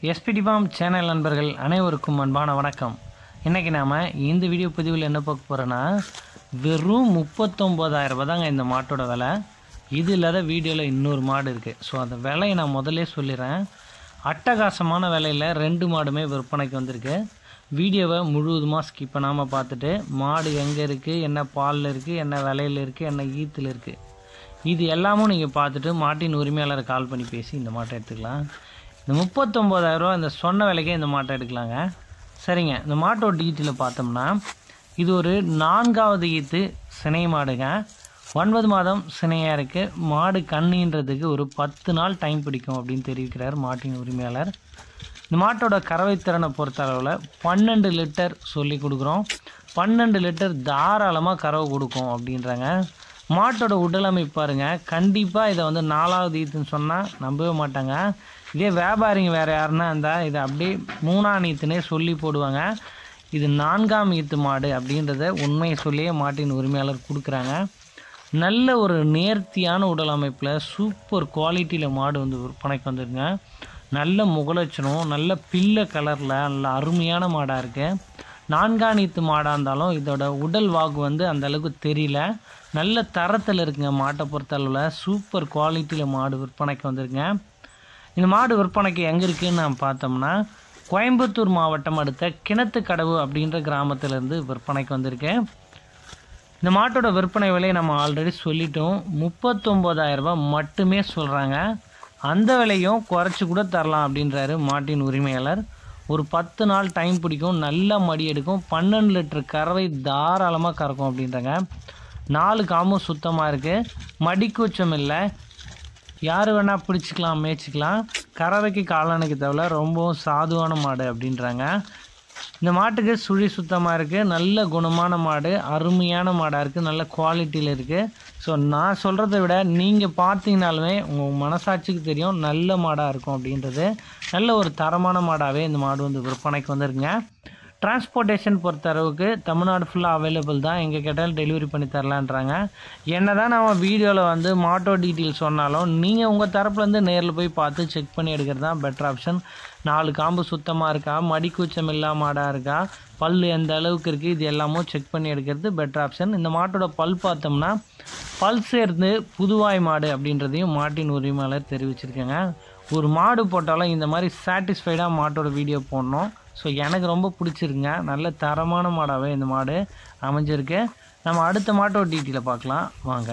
SPD form channel நண்பர்கள் அனைவருக்கும் அன்பான வணக்கம். இன்றைக்கி நாம் இந்த வீடியோ பதிவில் என்ன பார்க்க போகிறோன்னா, வெறும் 39,000 தாங்க இந்த மாட்டோட விலை. இது இல்லாத வீடியோவில் இன்னொரு மாடு இருக்குது. ஸோ அந்த விலையை நான் முதல்ல சொல்லிடுறேன். அட்டகாசமான விலையில் 2 மாடுமே விற்பனைக்கு வந்திருக்கு. வீடியோவை முழுவதுமாக ஸ்கிப் பண்ணாமல் பார்த்துட்டு மாடு எங்கே இருக்குது, என்ன பாலில் இருக்குது, என்ன விலையில் இருக்குது, என்ன ஈத்தில் இருக்குது, இது எல்லாமும் நீங்கள் பார்த்துட்டு மாட்டின் உரிமையாளரை கால் பண்ணி பேசி இந்த மாட்டை எடுத்துக்கலாம். இந்த 39,000 இந்த சொன்ன விலைக்கே இந்த மாட்டை எடுக்கலாங்க. சரிங்க, இந்த மாட்டோட டீட்டெயிலில் பார்த்தோம்னா, இது ஒரு 4வது ஈத்து சினை மாடுங்க. 9 மாதம் சினையாக இருக்குது. மாடு கண்ணின்றதுக்கு ஒரு 10 நாள் டைம் பிடிக்கும் அப்படின்னு தெரிவிக்கிறார் மாட்டின் உரிமையாளர். இந்த மாட்டோட கறவை திறனை பொறுத்த அளவில் 12 லிட்டர் சொல்லி கொடுக்குறோம். 12 லிட்டர் தாராளமாக கறவை கொடுக்கும் அப்படின்றாங்க. மாட்டோட உடல் அமைப்பு பாருங்கள். கண்டிப்பாக இதை 4வது ஈத்துன்னு சொன்னால் நம்பவே மாட்டாங்க. இதே வியாபாரிங்க வேறு யாருன்னா இருந்தால் இதை அப்படியே 3ஆம் ஈத்துனே சொல்லி போடுவாங்க. இது 4ஆம் ஈத்து மாடு அப்படின்றத உண்மையை சொல்லியே மாட்டின் உரிமையாளர் கொடுக்குறாங்க. நல்ல ஒரு நேர்த்தியான உடல் அமைப்பில் சூப்பர் குவாலிட்டியில் மாடு விற்பனைக்கு வந்துருங்க. நல்ல முகலட்சணம், நல்ல பிள்ளை கலரில் நல்ல அருமையான மாடாக இருக்குது. 4ஆம் ஈத்து மாடாக இருந்தாலும் இதோட உடல் வாகு அந்தளவுக்கு தெரியல. நல்ல தரத்தில் இருக்குங்க. மாட்டை பொறுத்தளவில் சூப்பர் குவாலிட்டியில் மாடு விற்பனைக்கு வந்துருங்க. இந்த மாடு விற்பனைக்கு எங்கே இருக்குதுன்னு நாம் பார்த்தோம்னா, கோயம்புத்தூர் மாவட்டம் அடுத்த கிணத்துக்கடவு அப்படின்ற கிராமத்திலேருந்து விற்பனைக்கு வந்திருக்கு. இந்த மாட்டோட விற்பனை விலையை நம்ம ஆல்ரெடி சொல்லிட்டோம். 39,000 மட்டுமே சொல்கிறாங்க. அந்த விலையும் குறைச்சி கூட தரலாம் அப்படின்றாரு மாட்டின் உரிமையாளர். ஒரு 10 நாள் டைம் பிடிக்கும், நல்லா மடி எடுக்கும், 12 லிட்டர் கறவை தாராளமாக கறக்கும் அப்படின்றாங்க. 4 காமும் சுத்தமாக இருக்குது, மடிக்கூச்சம் இல்லை, யார் வேணால் பிடிச்சிக்கலாம், மேய்ச்சிக்கலாம். கறவைக்கு காலனுக்கு தவிர ரொம்பவும் சாதுவான மாடு அப்படின்றாங்க. இந்த மாட்டுக்கு சுழி சுத்தமாக இருக்குது, நல்ல குணமான மாடு, அருமையான மாடாக இருக்குது, நல்ல குவாலிட்டியில் இருக்குது. ஸோ நான் சொல்கிறத விட நீங்கள் பார்த்தீங்கனாலுமே உங்கள் மனசாட்சிக்கு தெரியும் நல்ல மாடாக இருக்கும் அப்படின்றது. நல்ல ஒரு தரமான மாடாகவே இந்த மாடு விற்பனைக்கு வந்துருங்க. டிரான்ஸ்போர்ட்டேஷன் பொறுத்தளவுக்கு தமிழ்நாடு ஃபுல்லாக அவைலபிள் தான். எங்கே கேட்டாலும் டெலிவரி பண்ணி தரலான்றாங்க. என்ன தான் நம்ம வீடியோவில் மாட்டோ டீட்டெயில் சொன்னாலும் நீங்கள் உங்கள் தரப்புலேருந்து நேரில் போய் பார்த்து செக் பண்ணி எடுக்கிறது தான் பெட்டர் ஆப்ஷன். 4 காம்பு சுத்தமாக இருக்கா, மடிக்கூச்சம் இல்லாம மாடாக இருக்கா, பல் எந்த அளவுக்கு இருக்குது, இது எல்லாமும் செக் பண்ணி எடுக்கிறது பெட்டர் ஆப்ஷன். இந்த மாட்டோட பல் பார்த்தோம்னா பல் சேர்ந்து புதுவாய் மாடு அப்படின்றதையும் மாட்டின் உரிமையாளர் தெரிவிச்சிருக்கேங்க. ஒரு மாடு போட்டாலும் இந்த மாதிரி சாட்டிஸ்ஃபைடாக மாட்டோட வீடியோ போடணும். ஸோ எனக்கு ரொம்ப பிடிச்சிருக்குங்க. நல்ல தரமான மாடாகவே இந்த மாடு அமைஞ்சிருக்கு. நம்ம அடுத்த மாட்டோட டீட்டெயிலை பார்க்கலாம் வாங்க.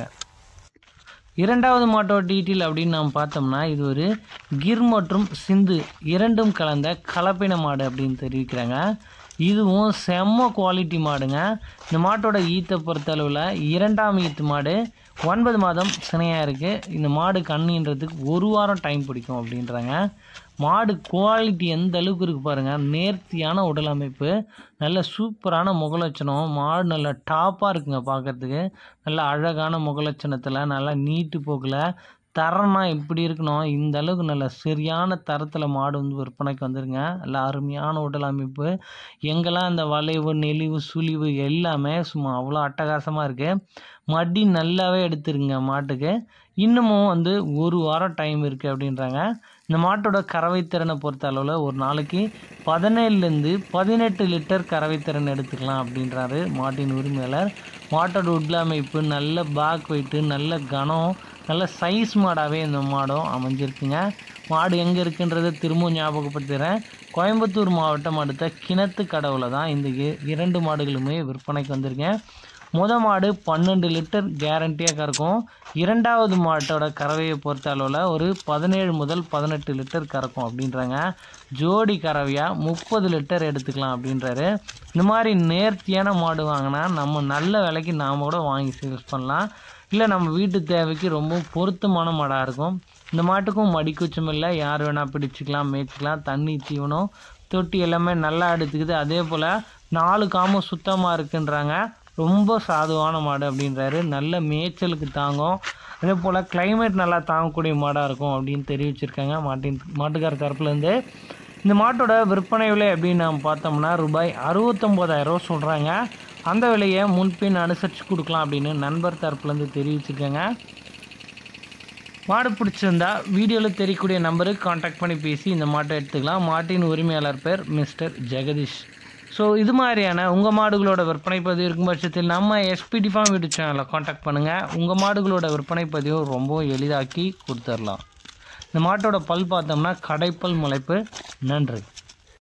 2வது மாட்டோட டீட்டெயில் அப்படின்னு நம்ம பார்த்தோம்னா, இது ஒரு கிர் மற்றும் சிந்து இரண்டும் கலந்த கலப்பின மாடு அப்படின்னு தெரிவிக்கிறாங்க. இதுவும் செம்ம குவாலிட்டி மாடுங்க. இந்த மாட்டோட ஈத்தை பொறுத்தளவில் 2ஆம் ஈத்து மாடு, 9 மாதம் சினையாக இருக்குது. இந்த மாடு கண்ணின்றதுக்கு 1 வாரம் டைம் பிடிக்கும் அப்படின்றாங்க. மாடு குவாலிட்டி எந்த அளவுக்கு இருக்குது பாருங்கள். நேர்த்தியான உடல் அமைப்பு, நல்ல சூப்பரான முகலட்சணம். மாடு நல்ல டாப்பாக இருக்குங்க பார்க்குறதுக்கு. நல்ல அழகான முகலட்சணத்தில், நல்லா நீட்டு போக்கில், தரம்னா எப்படி இருக்கணும் இந்த அளவுக்கு நல்ல சரியான தரத்தில் மாடு விற்பனைக்கு வந்துருங்க. நல்ல அருமையான உடல் அமைப்பு. எங்கெல்லாம் அந்த வளைவு, நெளிவு, சுழிவு எல்லாமே சும்மா அவ்வளோ அட்டகாசமாக இருக்குது. மடி நல்லாவே எடுத்துருங்க மாட்டுக்கு. இன்னமும் 1 வாரம் டைம் இருக்குது அப்படின்றாங்க. இந்த மாட்டோட கறவை திறனை பொறுத்த அளவில் ஒரு நாளைக்கு 17லேருந்து 18 லிட்டர் கறவை திறன் எடுத்துக்கலாம் அப்படின்றாரு மாட்டின் உரிமையாளர். மாட்டோட உடல் அமைப்பு, நல்ல பேக் வெயிட்டு, நல்ல கனம், நல்ல சைஸ் மாடாகவே இந்த மாடும் அமைஞ்சிருக்குங்க. மாடு எங்கே இருக்குன்றதை திரும்பவும் ஞாபகப்படுத்துகிறேன். கோயம்புத்தூர் மாவட்டம் அடுத்த கிணத்துக்கடவில் தான் இந்த 2 மாடுகளுமே விற்பனைக்கு வந்திருக்கேன். மாடு 12 லிட்டர் கேரண்டியாக கறக்கும். 2வது மாட்டோட கறவையை பொறுத்த அளவில் ஒரு 17 முதல் 18 லிட்டர் கறக்கும் அப்படின்றாங்க. ஜோடி கறவையாக 30 லிட்டர் எடுத்துக்கலாம் அப்படின்றாரு. இந்த மாதிரி நேர்த்தியான மாடு வாங்கினா நம்ம நல்ல விலைக்கு நாம் கூட வாங்கி சேல்ஸ் பண்ணலாம். இல்லை நம்ம வீட்டு தேவைக்கு ரொம்ப பொருத்தமான மாடாக இருக்கும். இந்த மாட்டுக்கும் மடிக்கூச்சம் இல்லை, யார் வேணால் பிடிச்சிக்கலாம், மேய்ச்சிக்கலாம். தண்ணி, தீவனம், தொட்டி எல்லாமே நல்லா எடுத்துக்குது. அதே போல் 4 காமும் சுத்தமாக இருக்குன்றாங்க. ரொம்ப சாதுவான மாடு அப்படின்றாரு. நல்ல மேய்ச்சலுக்கு தாங்கும். அதே போல் கிளைமேட் நல்லா தாங்கக்கூடிய மாடாக இருக்கும் அப்படின்னு தெரிவிச்சிருக்காங்க மாட்டுக்கார தரப்புலேருந்து. இந்த மாட்டோட விற்பனை விலை அப்படின்னு நாம் பார்த்தோம்னா ரூபாய் 69,000 சொல்கிறாங்க. அந்த விலையை முன்பின் அனுசரித்து கொடுக்கலாம் அப்படின்னு நண்பர் தரப்புலேருந்து தெரிவிச்சிருக்காங்க. மாடு பிடிச்சிருந்தா வீடியோவில் தெரியக்கூடிய நம்பருக்கு காண்டாக்ட் பண்ணி பேசி இந்த மாட்டை எடுத்துக்கலாம். மாட்டின் உரிமையாளர் பேர் மிஸ்டர் ஜெகதீஷ். ஸோ இது மாதிரியான உங்கள் மாடுகளோட விற்பனை பதிவு இருக்கும் பட்சத்தில் நம்ம SPD ஃபார்ம் யூடியூப் சேனலில் காண்டாக்ட் பண்ணுங்கள். உங்கள் மாடுகளோட விற்பனை பதிவு ரொம்ப எளிதாக்கி கொடுத்துடலாம். இந்த மாட்டோட பல் பார்த்தோம்னா கடைப்பல் முளைப்பு. நன்றி.